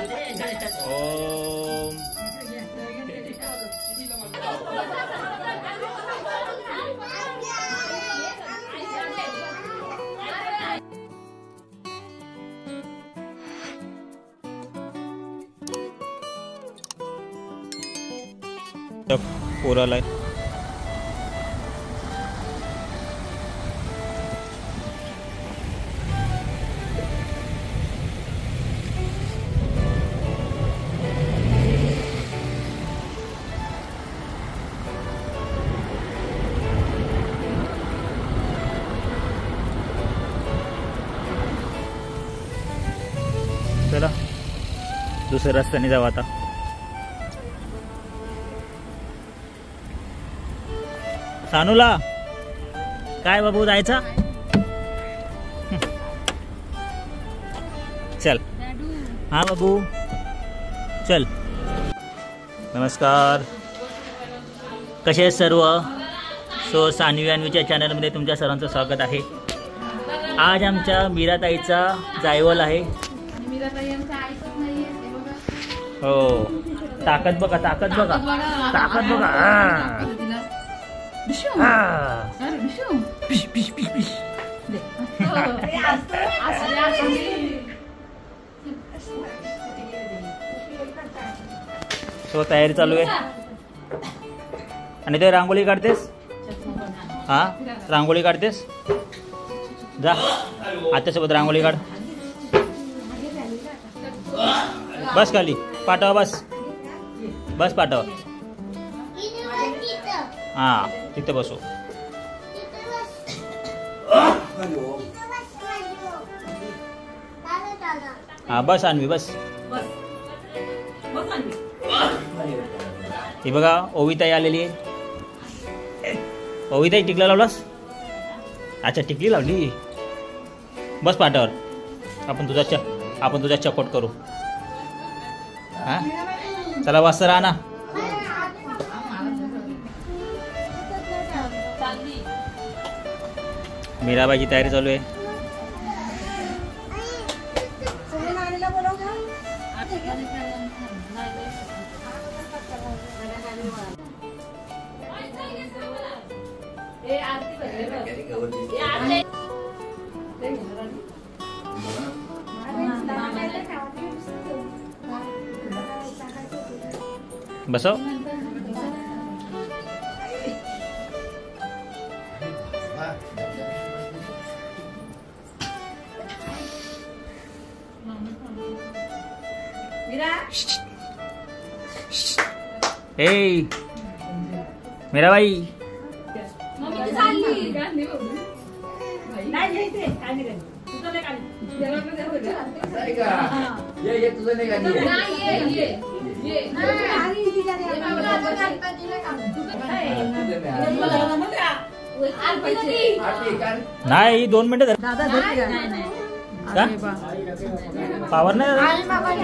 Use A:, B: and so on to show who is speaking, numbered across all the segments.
A: ओम पोराला चला दुसऱ्या रस्त्याने जाऊ आता. सानूला काय बाबू जायचा. चल हा बाबू चल. नमस्कार, कसे आहेत सर्व. सो सानवी अन्वीच्या चॅनलमध्ये तुमच्या सर्वांचं स्वागत आहे. आज आमच्या मीराताईचा जायवल आहे. हो ताकद बघा, ताकद बघा, ताकद बघा. सो तयारी चालू आहे. आणि ते रांगोळी काढतेस. हा रांगोळी काढतेस. जा आत्यासोबत रांगोळी काढ. बस खाली पाठवा. बस बस पाठवा. हा तिथे बसू. हा बस अन्वी बस. ही बघा ओविताई आलेली आहे. ओविताई टिकला लावलास. अच्छा टिकली लावली. बस पाठावर. आपण तुझा चकोट करू. हा चला वाजता राहा ना. मीराबाईची तयारी चालू आहे. बसव. ए मीराबाई नाही 2 मिनिटं पावर नाही.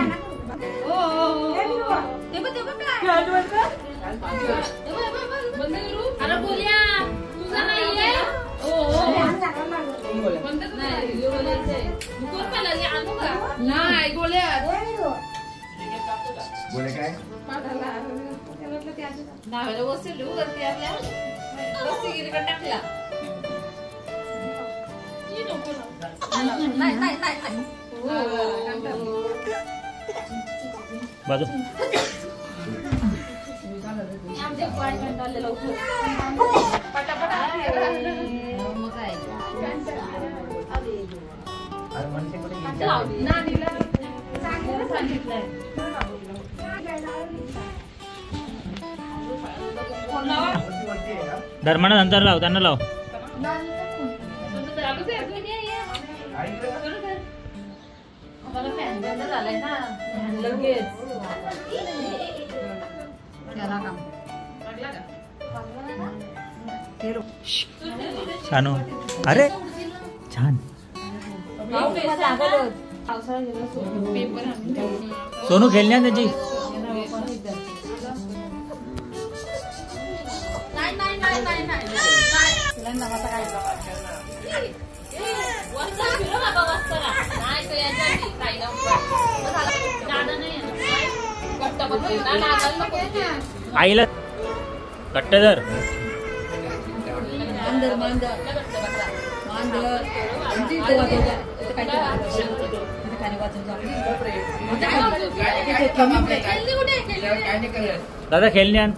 A: बाजू धर्माना नंतर लाव. त्यांना लाव. छान. अरे छान. सोनू खेळण्या त्याची. नाही आईला कट्टेदार दादा खेळणी आण.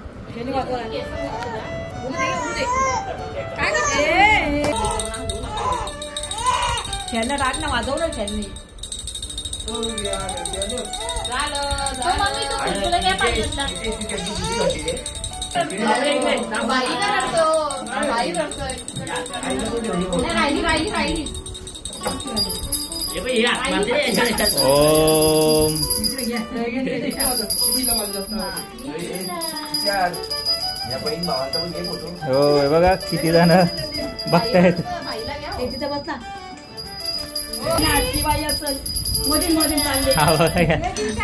B: खेळणं टाक ना, वाजवलं खेळणी.
A: ओम. हो हे बघा किती जण बघतायत.
B: बाई असेल मधील मधील चालले.
A: हा बघा का.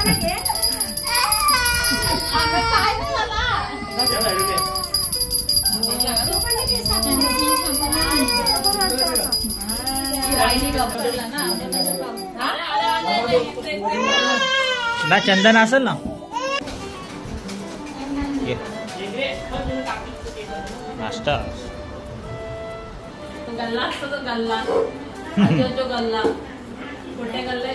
A: ना चंदन असेल ना. नाश्ता
B: गल्ला असतो तो गल्ला. जो गल्ला कुठे गल्ला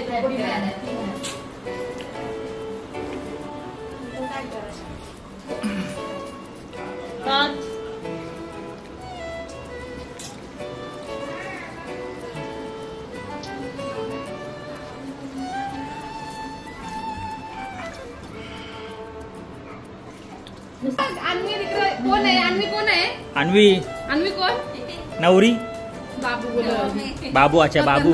C: अन्वी कोण आहे? अन्वी कोण आहे?
A: अन्वी.
C: अन्वी कोण?
A: नवरी.
C: बाबू बोला.
A: बाबू. अच्छा बाबू.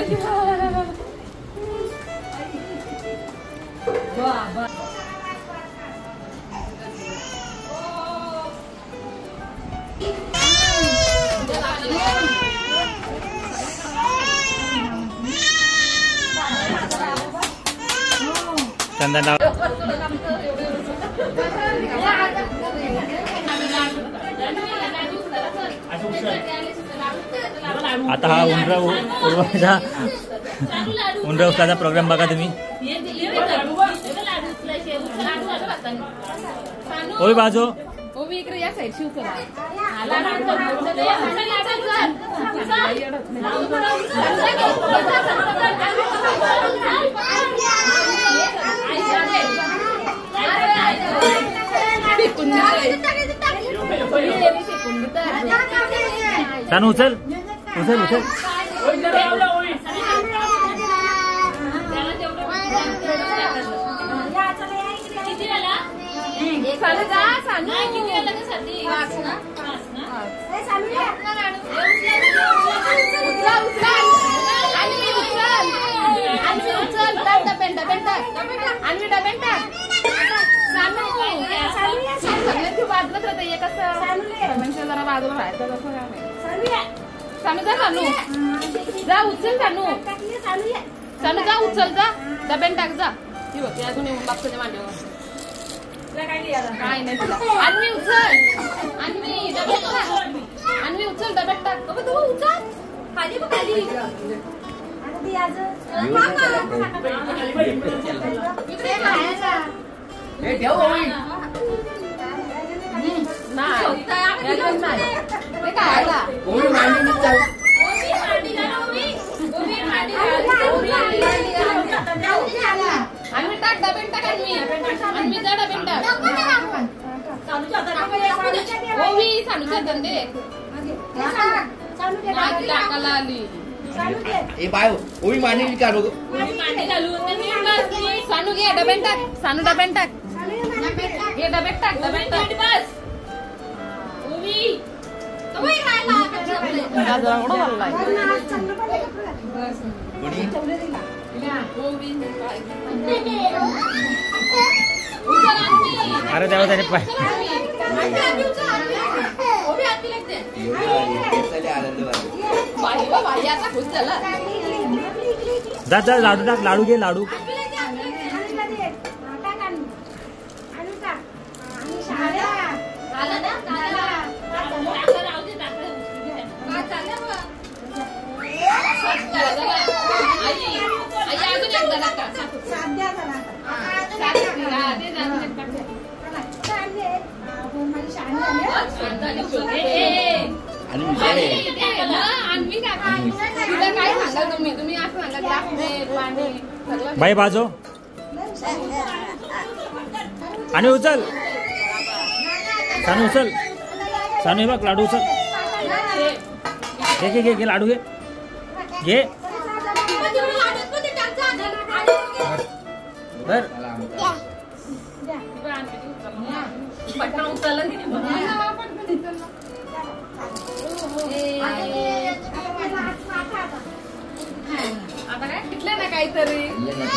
A: चंदन आता हा उंडरा उचलाचा प्रोग्राम बघा तुम्ही. होय बाजू.
C: ओवी इकडे या साईड शिव करा.
A: सानू उचल उचल उचल.
C: जरा बाजूला राहायचं कसं सानू जा. सानू जा उचल. सानू सानू जा उचल. जा डब्यान टाक. जा ती बघ अजून येऊन बापच्या मांडीवर काय नाही तुला. अन्वी उचल. अन्वी डब्यात टाक. अन्वी उचल डब्यात टाक. तू उचल खाली बघ खाली. अन्वी टाक डब्यात टाक. अन्वी जा डब्यात टाक. ओवी सानूच्या धंदे टाकायला आली.
D: ए बाय ओवी मांडी काढू.
C: सानू घे डब्यात टाक. सानू डब्यात टाक. घे डब्यात टाक. डब्यात टाक बस. ओवी जरा कुठं बोललाय.
A: अरे तेव्हा त्याने पाय. जा जा लाडू टाक. लाडू घे लाडू.
C: आई अजून एकदा टाका.
D: आणि विचार
C: अन्वी काका तिला काय सांगाल तुम्ही असं सांगा ग्लास दे पाणी सगळं
A: बाई बाजो आणि उचल सानू उचल सानू हे बघ लाडू उचल घे घे घे घे लाडू घे घे बर
C: पटकन उचलला आता काय तिथले ना काहीतरी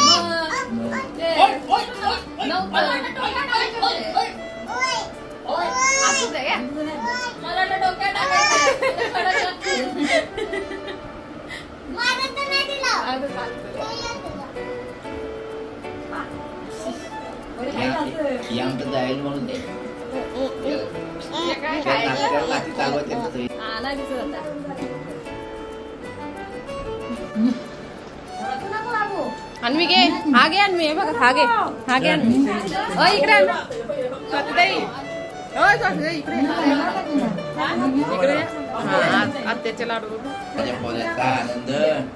C: असू दे
B: मला डोक्यात टाकायचं
D: आमचं जाईल म्हणून ते
C: काय
D: नाश्त्याला चालवत
C: आला दिसत होता अन्वी घे हा घे अन्वी हे बघा हा घे अन्वी इकडे स्वातीताई इकडे आत्याचे लाडू
D: माझ्या पोल्याचा आनंद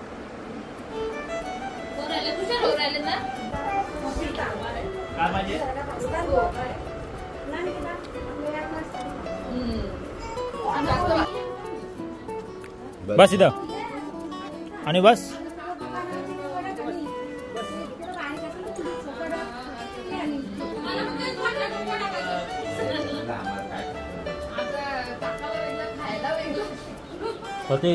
A: बस इथं आणि बस होते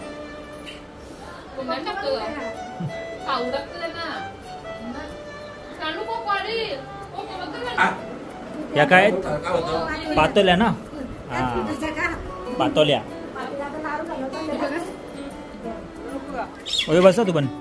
A: या काय पातोल्या ना हा पातोल्या बस तू पण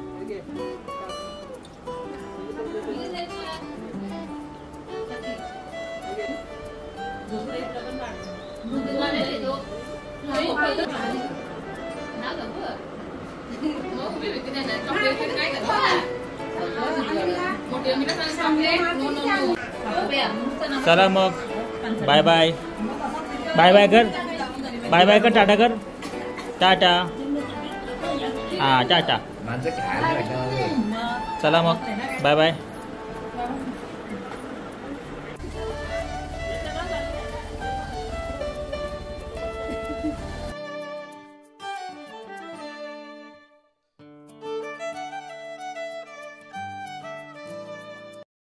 A: चला मग बाय बाय बाय बाय कर बाय बाय कर टाटा कर टाटा हा टाटा
D: माझं काय
A: चला मग बाय बाय